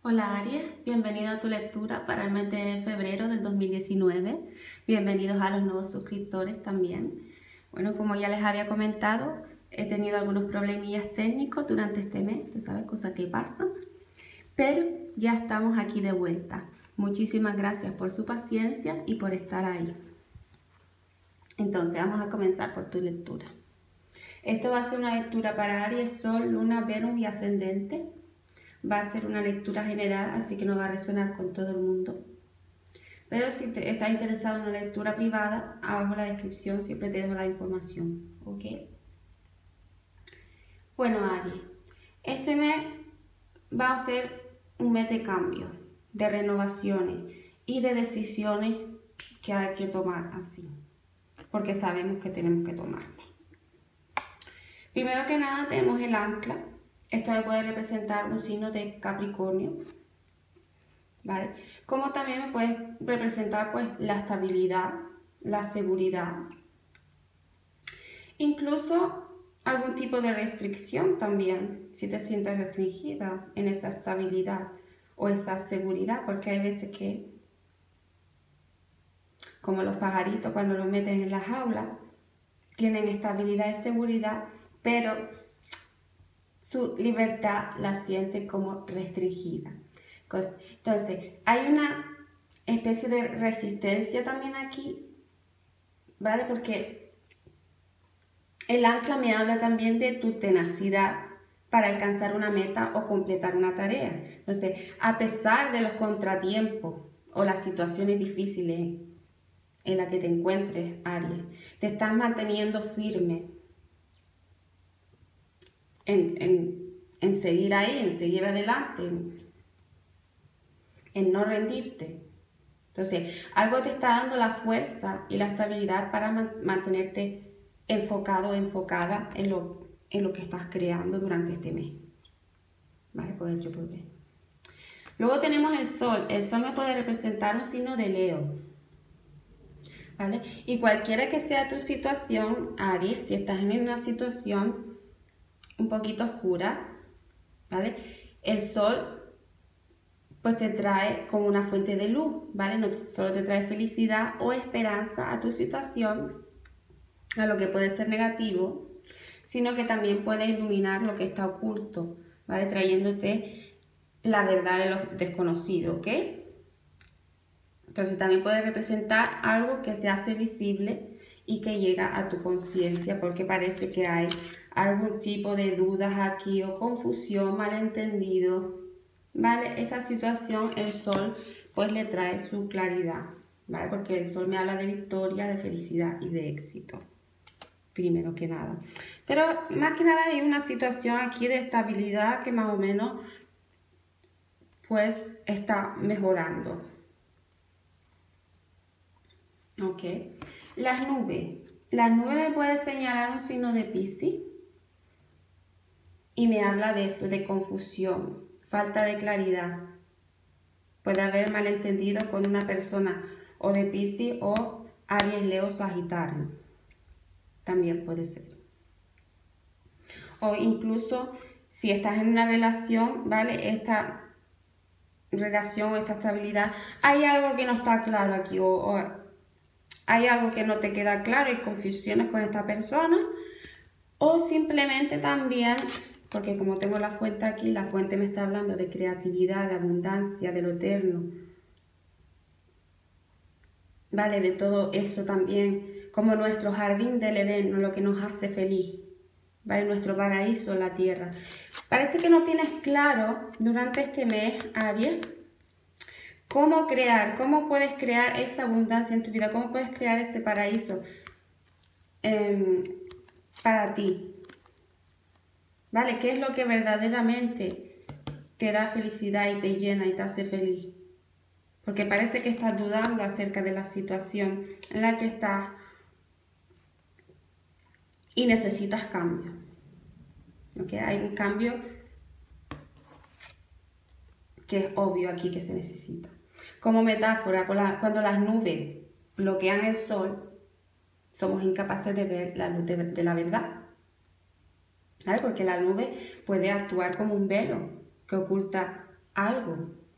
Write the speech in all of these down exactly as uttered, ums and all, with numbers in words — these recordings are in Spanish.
Hola Aries, bienvenido a tu lectura para el mes de febrero del dos mil diecinueve. Bienvenidos a los nuevos suscriptores también. Bueno, como ya les había comentado, he tenido algunos problemillas técnicos durante este mes, tú sabes, cosas que pasan, pero ya estamos aquí de vuelta. Muchísimas gracias por su paciencia y por estar ahí. Entonces, vamos a comenzar por tu lectura. Esto va a ser una lectura para Aries, Sol, Luna, Venus y Ascendente. Va a ser una lectura general, así que no va a resonar con todo el mundo. Pero si te, estás interesado en una lectura privada, abajo en la descripción siempre te dejo la información, ¿ok? Bueno, Aries, este mes va a ser un mes de cambio, de renovaciones y de decisiones que hay que tomar así, porque sabemos que tenemos que tomarlas. Primero que nada tenemos el ancla. Esto me puede representar un signo de Capricornio, ¿vale? Como también me puede representar pues la estabilidad, la seguridad, incluso algún tipo de restricción también, si te sientes restringida en esa estabilidad o esa seguridad, porque hay veces que, como los pajaritos cuando los meten en la jaula, tienen estabilidad y seguridad, pero su libertad la siente como restringida. Entonces, hay una especie de resistencia también aquí, ¿vale? Porque el ancla me habla también de tu tenacidad para alcanzar una meta o completar una tarea. Entonces, a pesar de los contratiempos o las situaciones difíciles en las que te encuentres, Aries, te estás manteniendo firme En, en, en seguir ahí, en seguir adelante, en, en no rendirte. Entonces, algo te está dando la fuerza y la estabilidad para man, mantenerte enfocado, enfocada en lo, en lo que estás creando durante este mes. ¿Vale? Por hecho, por ver. Luego tenemos el Sol. El Sol me puede representar un signo de Leo. ¿Vale? Y cualquiera que sea tu situación, Aries, si estás en una situación un poquito oscura, ¿vale? El sol pues te trae como una fuente de luz, ¿vale? No solo te trae felicidad o esperanza a tu situación, a lo que puede ser negativo, sino que también puede iluminar lo que está oculto, ¿vale? Trayéndote la verdad de lo desconocido, ¿ok? Entonces también puede representar algo que se hace visible y que llega a tu conciencia, porque parece que hay algún tipo de dudas aquí o confusión, malentendido, ¿vale? Esta situación el sol pues le trae su claridad, ¿vale? Porque el sol me habla de victoria, de felicidad y de éxito, primero que nada. Pero más que nada hay una situación aquí de estabilidad que más o menos pues está mejorando. Ok. Las nubes. Las nubes me puede señalar un signo de Piscis y me habla de eso, de confusión, falta de claridad. Puede haber malentendido con una persona o de Piscis o Aries, Leo, Sagitario. También puede ser. O incluso si estás en una relación, ¿vale? Esta relación o esta estabilidad, hay algo que no está claro aquí o, o hay algo que no te queda claro, hay confusiones con esta persona, o simplemente también, porque como tengo la fuente aquí, la fuente me está hablando de creatividad, de abundancia, de lo eterno, ¿vale? De todo eso también, como nuestro jardín del Edén, lo que nos hace feliz, ¿vale? Nuestro paraíso en la tierra. Parece que no tienes claro durante este mes, Aries, cómo crear, cómo puedes crear esa abundancia en tu vida, cómo puedes crear ese paraíso eh, para ti, ¿vale? ¿Qué es lo que verdaderamente te da felicidad y te llena y te hace feliz? Porque parece que estás dudando acerca de la situación en la que estás y necesitas cambio, ¿ok? Hay un cambio que es obvio aquí que se necesita. Como metáfora, cuando las nubes bloquean el sol, somos incapaces de ver la luz de, de la verdad, ¿vale? Porque la nube puede actuar como un velo que oculta algo,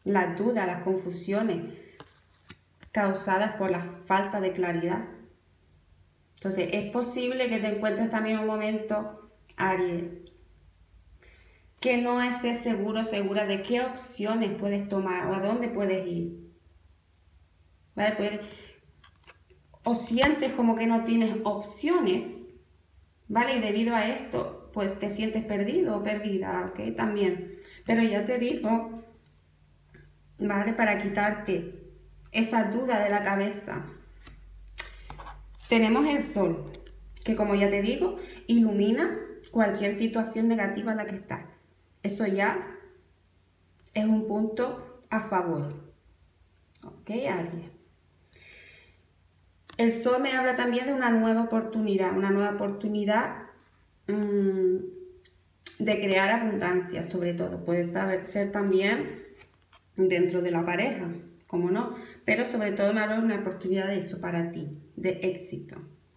las dudas, las confusiones causadas por la falta de claridad. Entonces, es posible que te encuentres también en un momento, Aries, que no estés seguro, segura de qué opciones puedes tomar o a dónde puedes ir. ¿Vale? Puedes, o sientes como que no tienes opciones, ¿vale? Y debido a esto, pues te sientes perdido o perdida, ¿ok? También. Pero ya te digo, ¿vale? Para quitarte esa duda de la cabeza, tenemos el sol, que como ya te digo, ilumina cualquier situación negativa en la que estás. Eso ya es un punto a favor. ¿Ok, Aries? El sol me habla también de una nueva oportunidad, una nueva oportunidad mmm, de crear abundancia, sobre todo. Puede saber, ser también dentro de la pareja, como no, pero sobre todo me habla de una oportunidad de eso para ti, de éxito.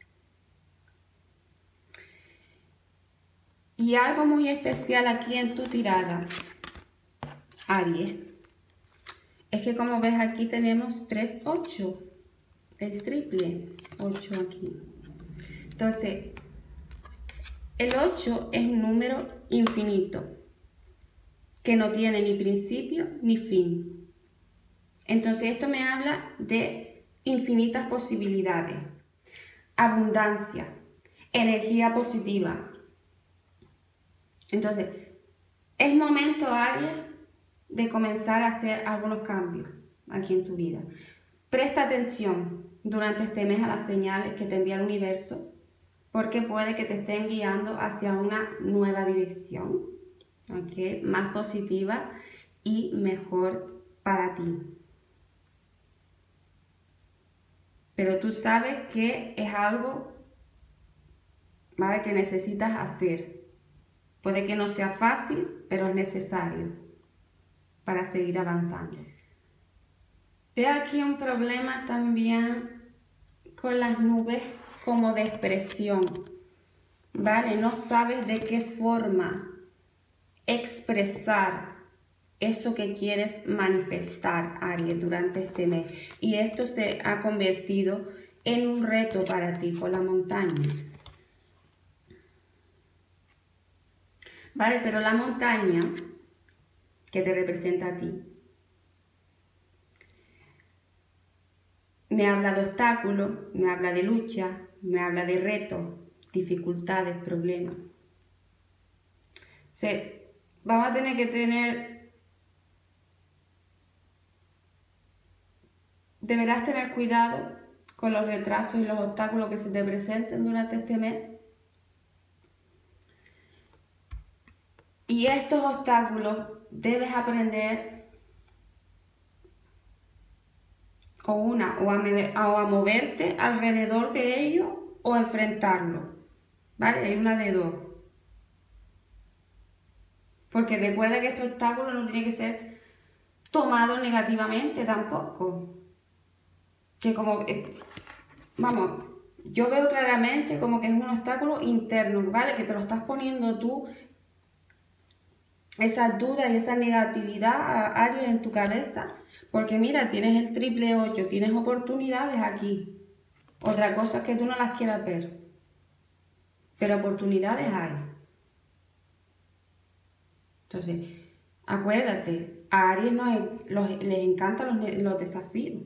Y algo muy especial aquí en tu tirada, Aries, es que como ves aquí tenemos tres, ocho, el triple, ocho aquí. Entonces, el ocho es un número infinito, que no tiene ni principio ni fin. Entonces, esto me habla de infinitas posibilidades, abundancia, energía positiva. Entonces, es momento, Aries, de comenzar a hacer algunos cambios aquí en tu vida. Presta atención durante este mes a las señales que te envía el universo, porque puede que te estén guiando hacia una nueva dirección, ¿okay? Más positiva y mejor para ti. Pero tú sabes que es algo, ¿vale?, que necesitas hacer. Puede que no sea fácil, pero es necesario para seguir avanzando. Veo aquí un problema también con las nubes como de expresión, ¿vale? No sabes de qué forma expresar eso que quieres manifestar, Aries, durante este mes. Y esto se ha convertido en un reto para ti con la montaña. ¿Vale? Pero la montaña que te representa a ti me habla de obstáculos, me habla de lucha, me habla de retos, dificultades, problemas. O sea, vamos a tener que tener, deberás tener cuidado con los retrasos y los obstáculos que se te presenten durante este mes. Y estos obstáculos debes aprender o una, o a, o a moverte alrededor de ellos o a enfrentarlo, ¿vale? Hay una de dos. Porque recuerda que este obstáculo no tiene que ser tomado negativamente tampoco. Que como, eh, vamos, yo veo claramente como que es un obstáculo interno, ¿vale? Que te lo estás poniendo tú, esas dudas y esa negatividad, Aries, en tu cabeza. Porque mira, tienes el triple ocho, tienes oportunidades aquí. Otra cosa es que tú no las quieras ver. Pero oportunidades hay. Entonces, acuérdate, a Aries no es, los, les encantan los, los desafíos.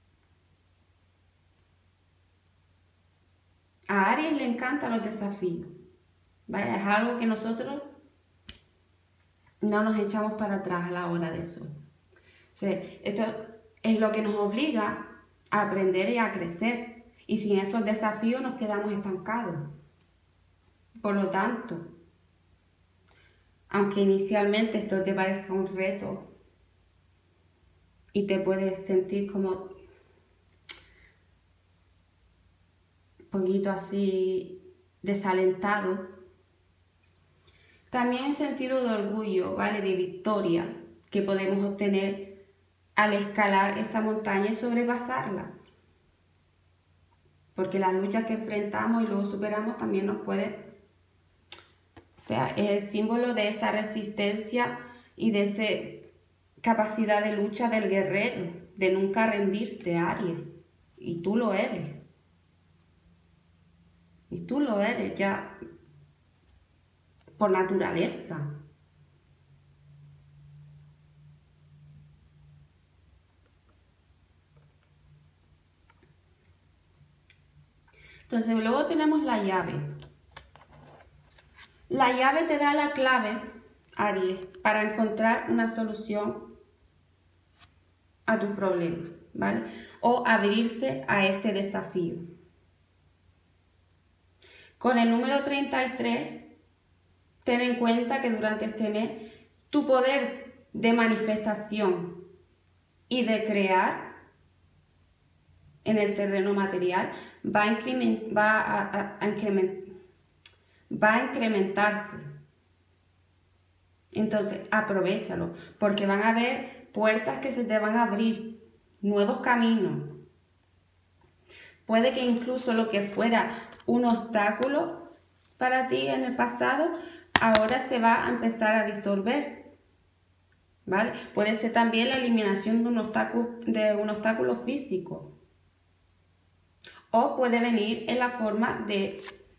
A Aries le encantan los desafíos. ¿Vale? Es algo que nosotros no nos echamos para atrás a la hora de eso. O sea, esto es lo que nos obliga a aprender y a crecer. Y sin esos desafíos nos quedamos estancados. Por lo tanto, aunque inicialmente esto te parezca un reto y te puedes sentir como un poquito así desalentado, también un sentido de orgullo, ¿vale? De victoria que podemos obtener al escalar esa montaña y sobrepasarla. Porque las luchas que enfrentamos y luego superamos también nos puede... O sea, es el símbolo de esa resistencia y de ese capacidad de lucha del guerrero, de nunca rendirse, Aries. Y tú lo eres. Y tú lo eres ya por naturaleza. Entonces luego tenemos la llave. La llave te da la clave, Aries, para encontrar una solución a tu problema, ¿vale? O abrirse a este desafío. Con el número treinta y tres, ten en cuenta que durante este mes tu poder de manifestación y de crear en el terreno material va a, increment, va a, a, a, increment, va a incrementarse. Entonces, aprovéchalo, porque van a haber puertas que se te van a abrir, nuevos caminos. Puede que incluso lo que fuera un obstáculo para ti en el pasado, ahora se va a empezar a disolver. ¿Vale? Puede ser también la eliminación de un obstáculo, de un obstáculo físico. O puede venir en la forma de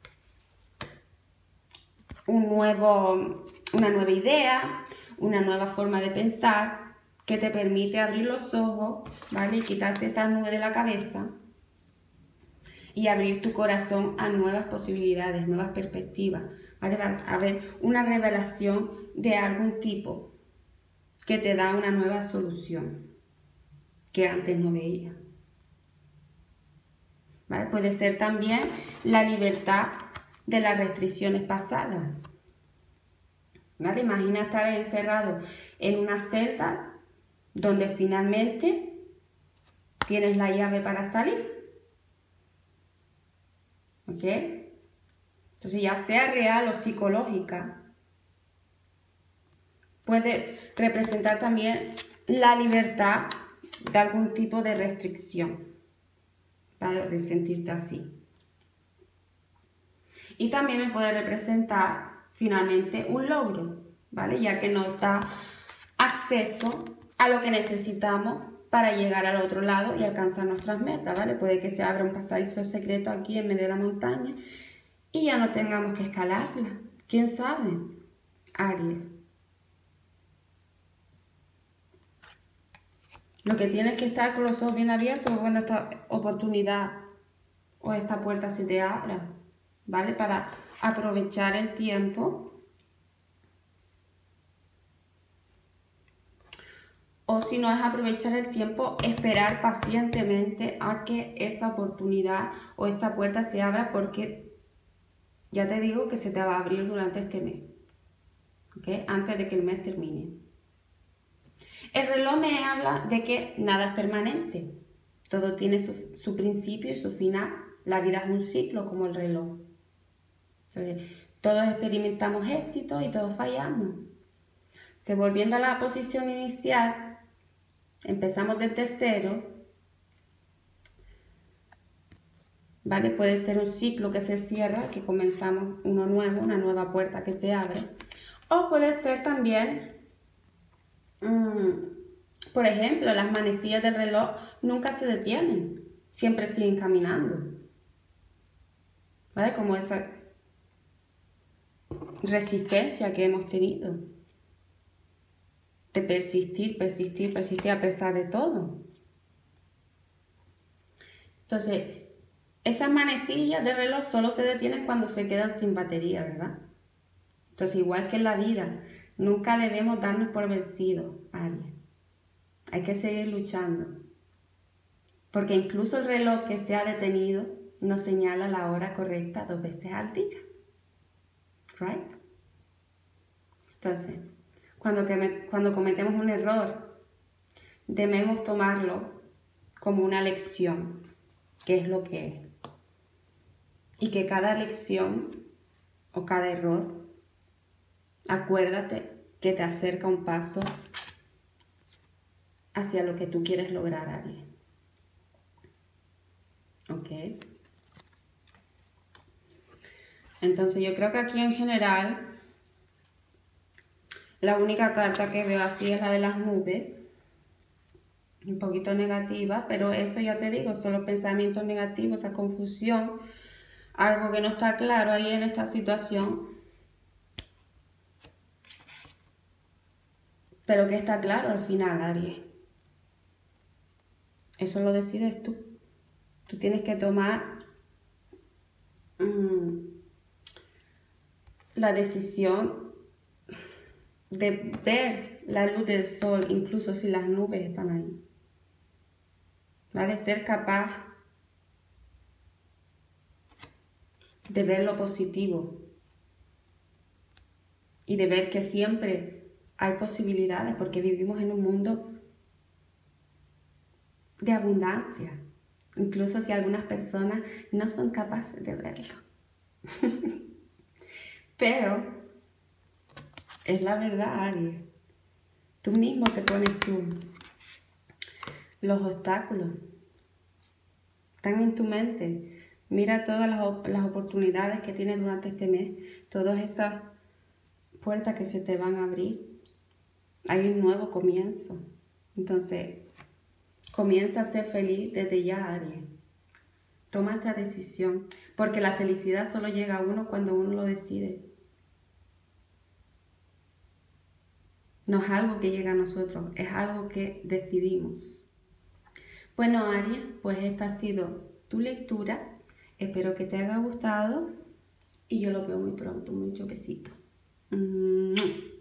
un nuevo, una nueva idea, una nueva forma de pensar que te permite abrir los ojos, ¿vale? Y quitarse esa nube de la cabeza y abrir tu corazón a nuevas posibilidades, nuevas perspectivas, ¿vale? Vas a ver una revelación de algún tipo que te da una nueva solución que antes no veías. ¿Vale? Puede ser también la libertad de las restricciones pasadas. ¿Vale? Imagina estar encerrado en una celda donde finalmente tienes la llave para salir. ¿Ok? Entonces, ya sea real o psicológica, puede representar también la libertad de algún tipo de restricción, ¿vale? De sentirte así. Y también me puede representar finalmente un logro, ¿vale? Ya que nos da acceso a lo que necesitamos para llegar al otro lado y alcanzar nuestras metas, ¿vale? Puede que se abra un pasadizo secreto aquí en medio de la montaña y ya no tengamos que escalarla. ¿Quién sabe? Aries. Lo que tienes que estar con los ojos bien abiertos cuando esta oportunidad o esta puerta se te abra, ¿vale? Para aprovechar el tiempo. O si no es aprovechar el tiempo, esperar pacientemente a que esa oportunidad o esa puerta se abra, porque ya te digo que se te va a abrir durante este mes, ¿ok? Antes de que el mes termine. El reloj me habla de que nada es permanente. Todo tiene su, su principio y su final. La vida es un ciclo como el reloj. Entonces, todos experimentamos éxito y todos fallamos. Se volviendo a la posición inicial, empezamos desde cero, ¿vale? Puede ser un ciclo que se cierra, que comenzamos uno nuevo, una nueva puerta que se abre. O puede ser también, mmm, por ejemplo, las manecillas del reloj nunca se detienen, siempre siguen caminando, ¿vale? Como esa resistencia que hemos tenido. De persistir, persistir, persistir a pesar de todo. Entonces, esas manecillas de reloj solo se detienen cuando se quedan sin batería, ¿verdad? Entonces, igual que en la vida, nunca debemos darnos por vencidos, Aries. Hay que seguir luchando. Porque incluso el reloj que se ha detenido nos señala la hora correcta dos veces al día. ¿Right? Entonces, Cuando, que, cuando cometemos un error, debemos tomarlo como una lección, que es lo que es. Y que cada lección o cada error, acuérdate que te acerca un paso hacia lo que tú quieres lograr, Aries. ¿Ok? Entonces yo creo que aquí en general La única carta que veo así es la de las nubes. Un poquito negativa, pero eso ya te digo, son los pensamientos negativos, esa confusión, algo que no está claro ahí en esta situación, pero que está claro al final, Aries. Eso lo decides tú. Tú tienes que tomar mmm, la decisión de ver la luz del sol, incluso si las nubes están ahí. ¿Vale? Ser capaz de ver lo positivo y de ver que siempre hay posibilidades, porque vivimos en un mundo de abundancia, incluso si algunas personas no son capaces de verlo. Pero es la verdad, Aries. Tú mismo te pones tú. Los obstáculos están en tu mente. Mira todas las, las oportunidades que tienes durante este mes, todas esas puertas que se te van a abrir. Hay un nuevo comienzo. Entonces, comienza a ser feliz desde ya, Aries. Toma esa decisión, porque la felicidad solo llega a uno cuando uno lo decide. No es algo que llega a nosotros, es algo que decidimos. Bueno, Aries, pues esta ha sido tu lectura. Espero que te haya gustado y yo lo veo muy pronto. Muchos besitos.